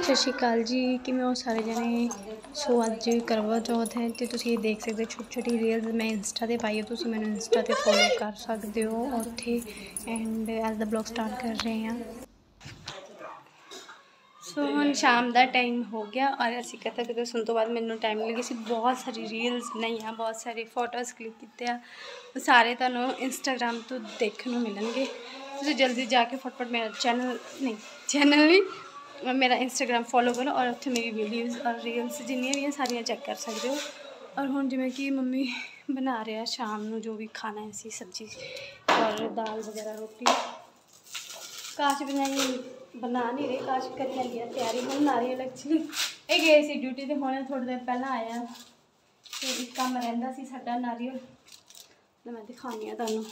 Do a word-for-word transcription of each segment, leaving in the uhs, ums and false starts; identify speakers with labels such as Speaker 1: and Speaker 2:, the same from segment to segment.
Speaker 1: सत श्री अकाल जी, किवें हो सारे जने। सो अज करवा चौथ है तो तुसीं देख सकते छोटी छोटी रील्स मैं इंस्टा ते पाई है, तुसीं मैनूं इंस्टा ते फॉलो कर सकते हो उत्थे। एंड अज दा ब्लॉग स्टार्ट कर रहे हैं। सो हुण शाम का टाइम हो गया और असीं कथा कथा सुन तो बाद मैनूं टाइम लगी सी बहुत सारी रील्स बनाईयां, बहुत सारे फोटोज़ क्लिक कीते, सारे तुहानूं इंस्टाग्राम तो देखने मिलणगे। तुसीं जल्दी जाके फटफट मेरा चैनल नहीं चैनल नहीं मेरा इंस्टाग्राम फॉलो करो और उत्थे मेरी वीडियोज़ और रील्स जिन्नियां भी सारियां चेक कर सकते हो। और हुण जिवें कि मम्मी बना रहे हैं शाम नूं जो भी खाना है सी सब्जी और दाल वगैरह रोटी। काश बनाई बना नहीं रही, काश करी लगी है तैयारी। हम नारियल एक्चुअली ये गए सी ड्यूटी ते हुणे थोड़ी देर पहला आया तो एक काम रहिंदा सी साडा नारियल तो मैं दिखानी है तुहानूं।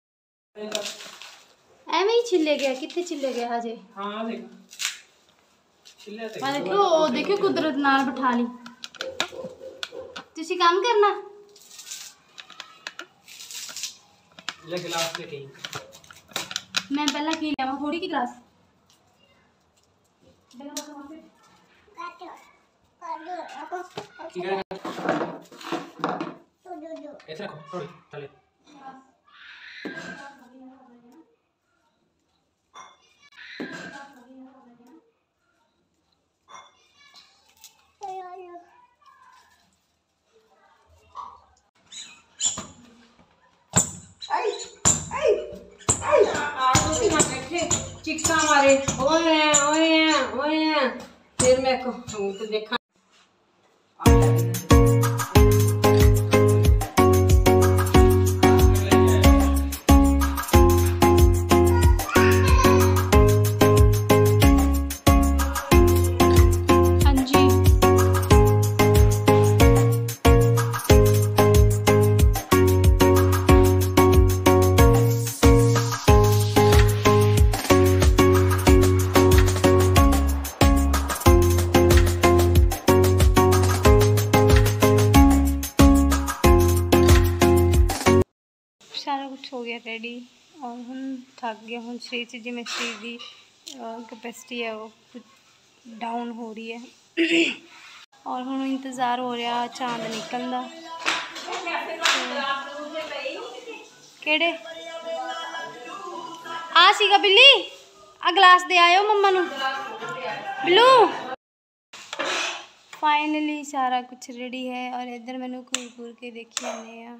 Speaker 1: एवें ही छिले गया, कित्थे छिले गया हजे। हाँ देख छिले ते मैं देखो ओ देखो कुदरत नाल बिठा ली। तुसीं काम करना ले गिलास लेके मैं पहला की लिया थोड़ी की गिलास ऐसे रखो थोड़ी चले। चिक्का मारे ओए ओए ओए फिर मैं को तो देखा। सारा कुछ हो गया रेडी और हम थक गया हूँ। शरीर से जिमें शरीर की कैपेसिटी है वो कुछ डाउन हो रही है और हम इंतज़ार हो रहा चांद निकलने का। केड़े आ सीगा बिल्ली आ गिलास दे आयो मम्मा नूं बिल्लू। फाइनली सारा कुछ रेडी है और इधर मैनू घूर घूर के देखी जाने।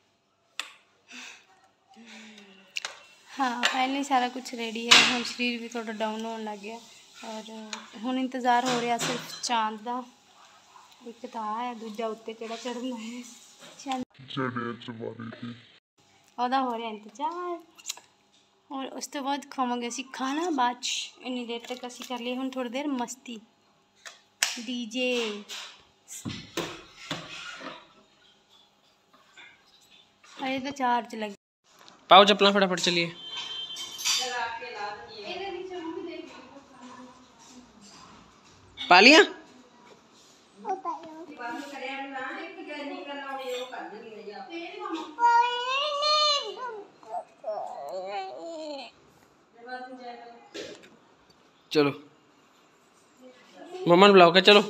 Speaker 1: हाँ फाइनली सारा कुछ रेडी है। हम शरीर भी थोड़ा डाउन होने लग गया और हुण इंतज़ार हो रहा सिर्फ चांद का। एक तो है दूजा उत्ते चढ़ा चढ़ना है ओदा हो रहा इंतजार और उस तो बाद खावांगे असीं खाना बाद इन्नी देर तक असीं कर लिए हुण थोड़ी देर मस्ती डीजे। अरे तो चार्ज लग
Speaker 2: पाओ चप्पल फटाफट चलिए। पा लिया चलो मम्मा ने बुलाओ क्या। चलो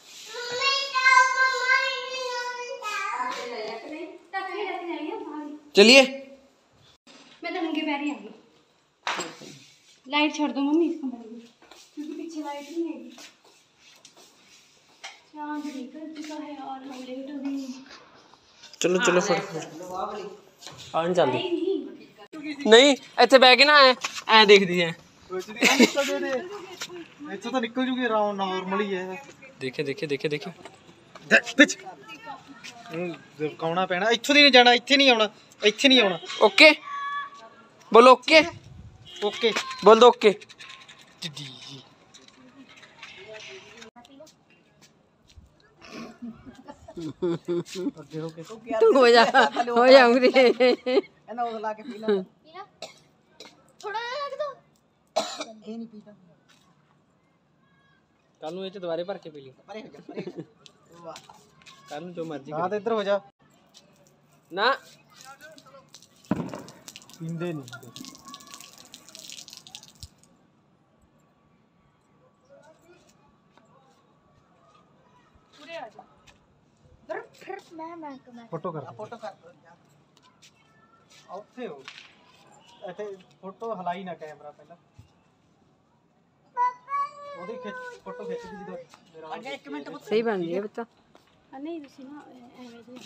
Speaker 2: चलिए
Speaker 1: मैं तो नंगे पैर ही आ गई। लाइट छोड़ दो मम्मी इस कमरे में क्योंकि पीछे लाइट नहीं है। चांद निकल चुका है और हम लेट हो गए।
Speaker 2: चलो चलो फटाफट आन जल्दी नहीं इत्थे बैठ के ना ऐ देख दी है
Speaker 3: ਇੱਥੇ ਤਾਂ ਨਿਕਲ ਜੂਗੀ ਰਾਉਂਡ ਨਾਰਮਲ ਹੀ ਹੈ।
Speaker 2: ਦੇਖੇ ਦੇਖੇ ਦੇਖੇ ਦੇਖੇ
Speaker 3: ਵਿੱਚ ਦਬਕਾਉਣਾ ਪੈਣਾ। ਇੱਥੋਂ ਦੀ ਨਹੀਂ ਜਾਣਾ, ਇੱਥੇ ਨਹੀਂ ਆਉਣਾ, ਇੱਥੇ ਨਹੀਂ ਆਉਣਾ।
Speaker 2: ओके बोलो ओके
Speaker 3: ओके
Speaker 2: बोल दो ओके।
Speaker 4: हो जा हो जाऊंगी
Speaker 3: ਇਹਨਾਂ ਉਹ ਲਾ ਕੇ ਪੀ ਲੈ
Speaker 1: थोड़ा रख दो
Speaker 3: ਇਹ ਨਹੀਂ ਪੀਦਾ
Speaker 2: कल नूं इह दोबारे भर के पी ली
Speaker 3: ਪਰੇ ਹੋ ਜਾ ਪਰੇ ਹੋ ਜਾ ਵਾਹ
Speaker 2: कल नूं जो मर्जी
Speaker 3: ਹਾਂ ਤੇ ਇੱਧਰ ਹੋ ਜਾ
Speaker 2: ना
Speaker 3: ਪੀਂਦੇ ਨਹੀਂ। ਫੋਟੋ ਕਰ ਫੋਟੋ ਕਰ ਉੱਥੇ ਹੋ ਇੱਥੇ ਫੋਟੋ ਹਲਾਈ ਨਾ ਕੈਮਰਾ ਪਹਿਲਾਂ ਉਹਦੀ ਖਿੱਚ ਫੋਟੋ ਖਿੱਚ ਦੀ ਜਦੋਂ ਮੇਰਾ ਅੱਗੇ ਇੱਕ ਮਿੰਟ
Speaker 4: ਸਹੀ ਬਣ ਗਈ ਬੱਚਾ
Speaker 1: ਆ ਨਹੀਂ ਤੁਸੀਂ ਨਾ ਐਵੇਂ ਦੀ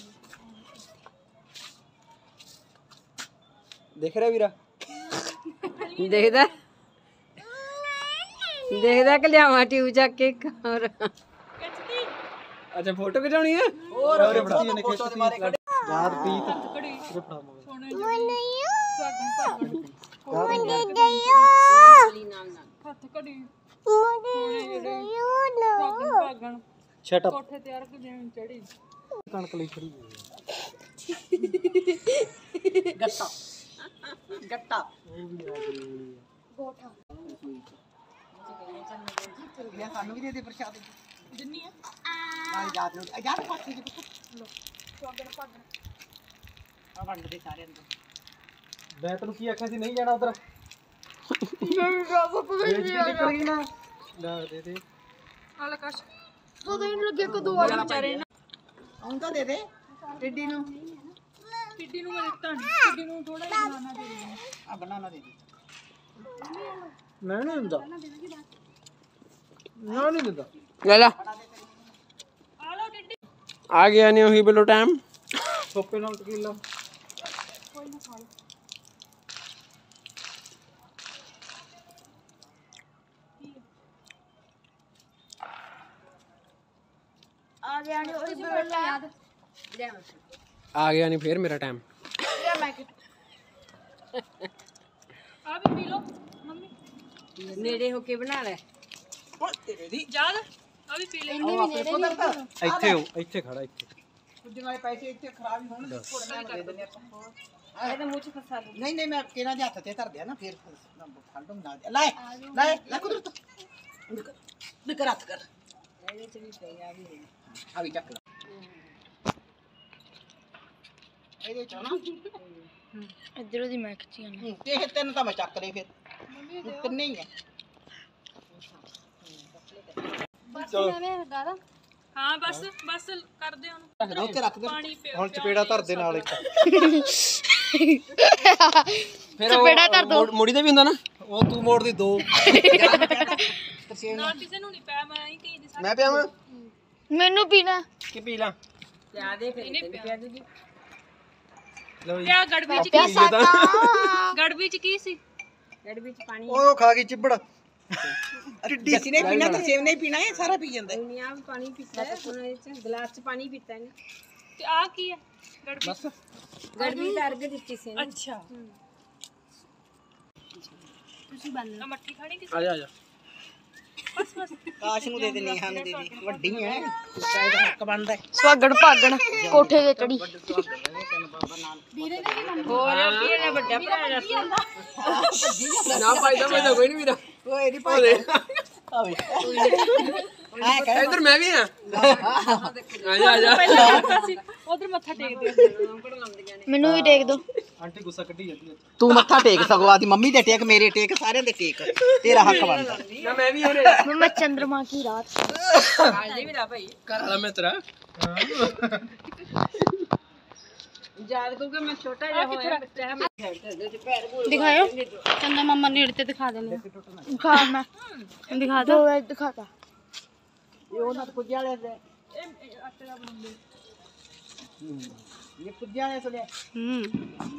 Speaker 2: ਦੇਖ ਰਿਹਾ ਵੀਰਾ
Speaker 4: ਦੇਖਦਾ ਦੇਖਦਾ ਕਿ ਲਿਆਵਾਂ ਟਿਊਬ ਚੱਕ ਕੇ ਹੋਰ
Speaker 2: ਅੱਛਾ ਫੋਟੋ ਖਿਚਾਉਣੀ ਹੈ
Speaker 3: ਹੋਰ ਹੋਰ ਬੜੀ ਨੇ ਖਿੱਚ ਦੀ ਯਾਦ ਪੀਤ ਕੜੀ ਫੜਾ ਮੋ
Speaker 1: ਹੱਥ ਕੜੀ
Speaker 3: ਸ਼ਟ ਅਪ
Speaker 1: ਕੋਠੇ ਤਿਆਰ ਕਿ ਜਿਵੇਂ ਚੜੀ
Speaker 3: ਕਣਕ ਲਈ ਖੜੀ
Speaker 5: ਗੱਟਾ ਗੱਟਾ
Speaker 1: ਗੋਠਾ
Speaker 5: ਇਹ ਸਾਨੂੰ ਵੀ ਦੇ ਦੇ ਪ੍ਰਸ਼ਾਦ ਦਿੰਨੀ ਆ ਨਾਲ ਯਾਦ ਨੂੰ ਯਾਦ ਪਾਤੀ ਜੀ ਲੋ ਸਵਾਗਣ ਭਾਗਣ ਆ ਵੰਡ ਦੇ ਸਾਰੇ ਅੰਦਰ
Speaker 3: ਮੈਂ ਤੈਨੂੰ ਕੀ ਆਖਿਆ ਸੀ ਨਹੀਂ ਜਾਣਾ ਉਧਰ
Speaker 1: ਨਹੀਂ ਰਾਸਾ ਪਤਾ
Speaker 3: ਇਹ ਨਿਕਲ ਗਈ ਨਾ ਲੈ ਦੇ ਦੇ
Speaker 1: ਆਲ ਕਾਸ਼ ਤੋ ਦੇਣ ਲੱਗੇ ਕਦੋਂ ਵਾਲੇ ਵਿਚਾਰੇ ਨਾ
Speaker 5: ਆਉਂਦਾ ਦੇ ਦੇ ਟਿੱਡੀ ਨੂੰ
Speaker 1: ਟਿੱਡੀ ਨੂੰ ਮੈਂ ਦਿੱਤਾ ਨਹੀਂ ਟਿੱਡੀ ਨੂੰ ਥੋੜਾ ਜਿਹਾ ਬਣਾਉਣਾ ਦੇ ਦੇ
Speaker 5: ਆ ਬਣਾਣਾ ਦੇ ਦੇ
Speaker 3: ਮੈਂ ਨਹੀਂ ਦਿੰਦਾ ਨਾ ਨਹੀਂ ਦਿੰਦਾ
Speaker 2: ਲੈ ਲਾ
Speaker 1: ਆ ਲੋ ਟਿੱਡੀ
Speaker 2: ਆ ਗਿਆ ਨਹੀਂ ਉਹੀ ਬਲੋ ਟਾਈਮ
Speaker 3: ਸੋਪੇ ਨਾਲ ਟਕੀਲਾ
Speaker 1: ਕੋਈ ਨਾ ਖਾ ਲੋ ਆ ਗਿਆ ਨਹੀਂ ਉਹੀ ਬੋਲ ਯਾਦ
Speaker 2: ਆ ਗਿਆ ਨਹੀਂ ਫੇਰ ਮੇਰਾ ਟਾਈਮ
Speaker 1: ਆ ਵੀ ਪੀ ਲੋ ਮੰਮੀ
Speaker 4: ਨੇੜੇ ਹੋ ਕੇ ਬਣਾ ਲੈ
Speaker 5: ਓਏ ਤੇਰੇ ਦੀ
Speaker 1: ਯਾਦ ਆ ਵੀ ਪੀ ਲੈ
Speaker 3: ਇੱਥੇ ਹੋ ਇੱਥੇ ਖੜਾ ਇੱਥੇ
Speaker 5: ਕੁਝ ਵਾਲੇ ਪੈਸੇ ਇੱਥੇ ਖਰਾਬ ਹੀ ਹੋਣ ਥੋੜਾ ਨਾਲ ਦੇ ਦਿੰਦੇ ਆਪਾਂ
Speaker 1: ਇਹਦੇ ਮੂੰਹ ਚ ਫਸਾ ਲਓ
Speaker 5: ਨਹੀਂ ਨਹੀਂ ਮੈਂ ਕਿਹਨਾਂ ਦੇ ਹੱਥ ਤੇ ਧਰ ਦਿਆ ਨਾ ਫਿਰ ਫੜ ਦੂੰ ਨਾ ਲੈ ਲੈ ਲੈ ਕੁਦਰਤ ਨਿਕਰ ਹੱਥ ਕਰ
Speaker 4: ਇਹਦੇ ਚ ਵੀ ਪਈ ਆ ਵੀ
Speaker 5: ਆ ਵੀ ਚੱਕ ਲੈ ਇਹਦੇ ਚ ਨਾ
Speaker 1: ਇਧਰੋਂ ਦੀ ਮੈਂ ਖਿੱਚੀ ਆਣਾ
Speaker 5: ਹੂੰ, ਤੇ ਇਹ ਤਿੰਨ ਤਾਂ ਮੈਂ ਚੱਕ ਲਏ ਫਿਰ ਤਿੰਨੇ ਹੀ ਆ
Speaker 3: ਚਲੋ
Speaker 1: ਐਵੇਂ ਦਾਦਾ ਹਾਂ ਬਸ ਬਸ ਕਰਦੇ ਉਹਨੂੰ
Speaker 5: ਉੱਥੇ ਰੱਖ ਦੇ
Speaker 1: ਪਾਣੀ ਪਿਓ
Speaker 3: ਹੁਣ ਚਪੇੜਾ ਧਰ ਦੇ ਨਾਲ ਇੱਕ
Speaker 2: ਫਿਰ ਚਪੇੜਾ ਧਰ ਦੋ ਮੋੜੀ ਦਾ ਵੀ ਹੁੰਦਾ ਨਾ
Speaker 3: ਉਹ ਤੂੰ ਮੋੜ ਦੀ ਦੋ
Speaker 1: ਨਾ ਕਿਸੇ ਨੂੰ ਨਹੀਂ ਪਿਆ ਮੈਂ ਹੀ ਕਹੀ ਦੀ
Speaker 2: ਮੈਂ ਪਿਆਵਾਂ
Speaker 1: ਮੈਨੂੰ ਪੀਣਾ
Speaker 2: ਕੀ ਪੀ ਲਾਂ
Speaker 4: ਲਿਆ ਦੇ ਫਿਰ ਤੈਨੂੰ ਪਿਆ ਦੂਗੀ
Speaker 3: ਲਓ ਜੀ
Speaker 1: ਪਿਆ ਗੜਬੀ ਚ ਕੀ ਗੜਬੀ ਚ ਕੀ ਸੀ
Speaker 4: ਗੜ ਵਿੱਚ ਪਾਣੀ
Speaker 3: ਉਹ ਖਾ ਗਈ ਚਿੱਬੜ
Speaker 5: ਜੱਸੀ ਨੇ ਪੀਣਾ ਤਾਂ ਸੇਵ ਨਹੀਂ ਪੀਣਾ ਇਹ ਸਾਰਾ ਪੀ ਜਾਂਦਾ ਹੈ।
Speaker 4: ਦੁਨੀਆ ਵੀ ਪਾਣੀ ਪੀਤਾ ਹੈ ਉਹਨਾਂ ਵਿੱਚ ਗਲਾਸ ਚ ਪਾਣੀ ਪੀਤਾ ਨੇ
Speaker 1: ਤੇ ਆ ਕੀ ਹੈ ਗੜਬੀ
Speaker 5: ਬਸ
Speaker 4: ਗੜ ਵੀ ਤਾਂ ਅਰਗ ਦਿੱਤੀ ਸੀ ਨਾ
Speaker 1: ਅੱਛਾ ਤੁਸੀਂ ਬੰਦ ਮੱਠੀ ਖਾਣੀ ਕਿਸੇ
Speaker 2: ਆ ਜਾ ਆ ਜਾ
Speaker 1: ਬਸ ਬਸ
Speaker 5: ਕਾਸ਼ ਨੂੰ ਦੇ ਦੇਣੀ ਹਾਂ ਦੇ ਦੀ ਵੱਡੀ ਹੈ ਚਾਹੇ ਦਾ ਹੱਕ ਬਣਦਾ ਹੈ
Speaker 1: ਸਵਾਗਣ ਭਾਗਣ ਕੋਠੇ ਤੇ ਚੜੀ
Speaker 4: ਹੋਰ ਕੀ ਇਹਨੇ ਵੱਡਾ ਭਰਾ ਦਾ
Speaker 2: ਨਾ ਫਾਇਦਾ ਫਾਇਦਾ ਕੋਈ ਨਹੀਂ ਵੀਰਾ
Speaker 5: ਉਹ ਇਹਦੀ ਭਾਈ ਆਵੇ ਆ ਕਹਿ
Speaker 2: ਇੱਧਰ ਮੈਂ ਵੀ ਆ ਆ ਜਾ ਆ ਜਾ
Speaker 1: ਉਧਰ ਮੱਥਾ ਟੇਕਦੇ ਮੈਨੂੰ ਵੀ ਟੇਕ ਦੋ
Speaker 3: ਆਂਟੀ ਗੁੱਸਾ ਕੱਢੀ ਜਾਂਦੀ ਹੈ
Speaker 5: ਤੂੰ ਮੱਥਾ ਟੇਕ ਸਕਵਾ ਦੀ ਮੰਮੀ ਦੇ ਟੇਕ ਮੇਰੇ ਟੇਕ ਸਾਰਿਆਂ ਦੇ ਟੇਕ ਤੇਰਾ ਹੱਕ ਬਣਦਾ
Speaker 2: ਨਾ ਮੈਂ ਵੀ ਹੋਰੇ
Speaker 1: ਮੈਂ ਚੰਦਰਮਾ ਕੀ ਰਾਤ
Speaker 4: ਕਾਲਜੀ ਵੀ ਲਾ ਭਾਈ
Speaker 2: ਕਰ ਲਾ ਮੈਂ ਤੇਰਾ
Speaker 4: ਯਾਦ ਕਿਉਂਕਿ ਮੈਂ ਛੋਟਾ ਜਿਹਾ ਹੋਇਆ ਬੱਚਾ
Speaker 1: ਦਿਖਾਓ ਚੰਦਾ ਮਮਾ ਨੇੜੇ ਤੇ ਦਿਖਾ ਦੇਣੇ ਦਿਖਾ ਮੈਂ ਦਿਖਾ ਦੋ ਦਿਖਾਤਾ
Speaker 5: ਇਹ ਉਹਨਾਂ ਤੋਂ ਪੁੱਜਿਆ ਵਾਲੇ ਦੇ ਇਹ ਪੁੱਜਿਆ ਵਾਲੇ ਸੁਣਿਆ
Speaker 1: ਹੂੰ